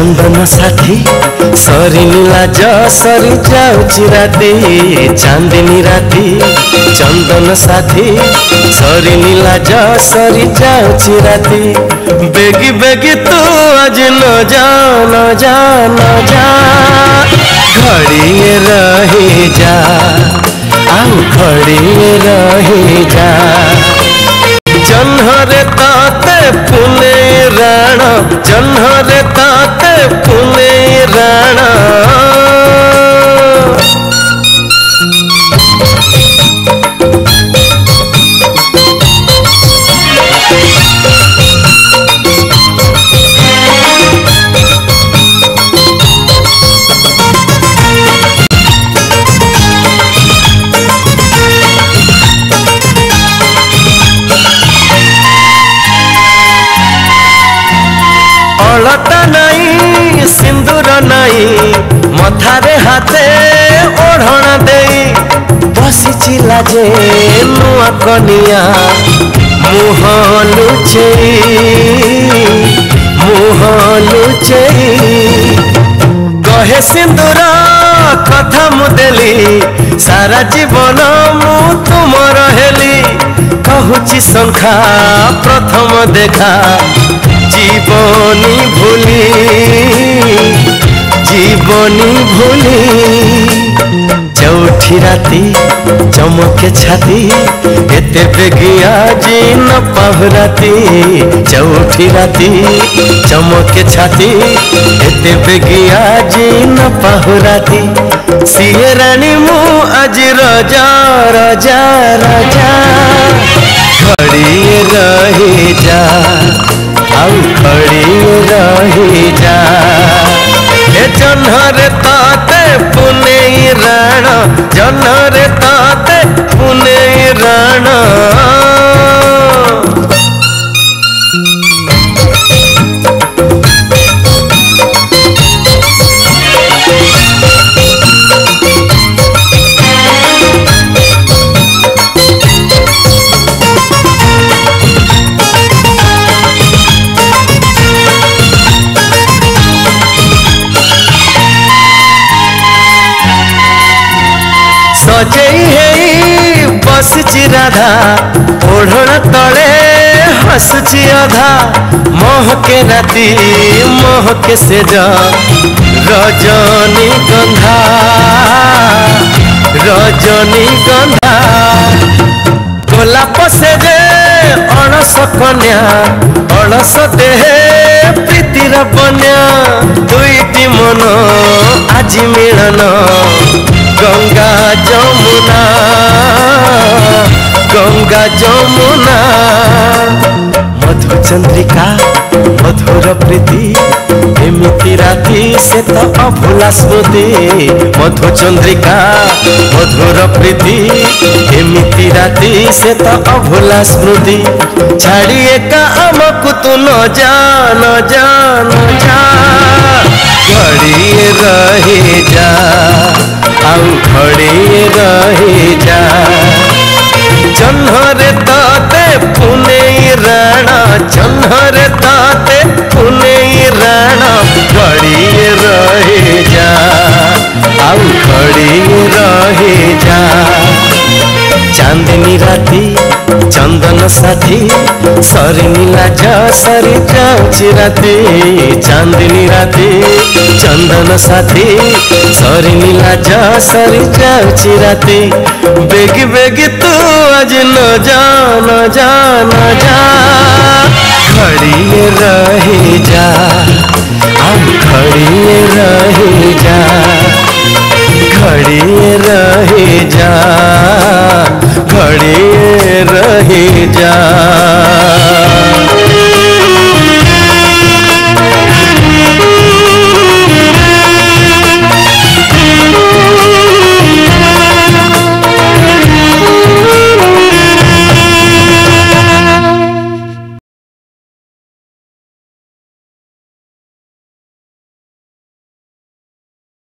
चंदन साथी सरिनीला जा सरी जाऊची राती चांदनी राती चंदन साथी सरिनीला जा सरी जाऊची राती बेगी बेगी तू आज न जा न जा न जा घड़िए रही जा आउ घड़िए रही जा जन्हरे ताते पुने राणा जन्हरे ताते पुने राणा अलता नहीं सिंदूर नहीं मथारे हाथे ओढ़ना दे बसी लाजे नुआ कनिया मुह लुचेई कहे सिंदूर कथा मुदेली सारा जीवन मु तुमर हेली कहूची संखा प्रथम देखा जीवनी भूली चौठी राती चमके छाती एते बेगिया जी न पाहुराती चौठी राती चमके छाती एते बेगिया जी न पाहुराती सिए रानी मु आज रजा रजा रजा घड़िए रही जा आउ घड़िए रही जा ए जन्हरे ताते पुने राणा जन्हरे ताते पुने राणा सजेई है बसची राधा ओढ़ण तले हसुची अधा महके राती महके से जा रजनी गंधा गोलाप से जे अणस कन्या अणस देहे प्रीतिर बन्या दुईटी मन आज मिलन गंगा जमुना मधु चंद्रिका मधुर प्रीति एमिति राती से तो अभुला स्मृति मधु चंद्रिका मधुर प्रीति एमिति राती से तो अभुला स्मृति छाड़ी एका आमको तू न जा न जा न जा घड़िए रही जा आउ घड़िए रही जा जन्हरे ताते पुने राणा जन्हरे ताते पुने राणा घड़िए रही जा आउ घड़िए रही जा चांदनी राती चंदन साथी सरिनीला जा सरी जाऊची राती चांदनी राती चंदन साथी सरिनीला जा सरी जाऊची राती बेगी बेगी तू आज न जा न जा न जा घड़िए रही जा आउ घड़िए रही जा घड़िए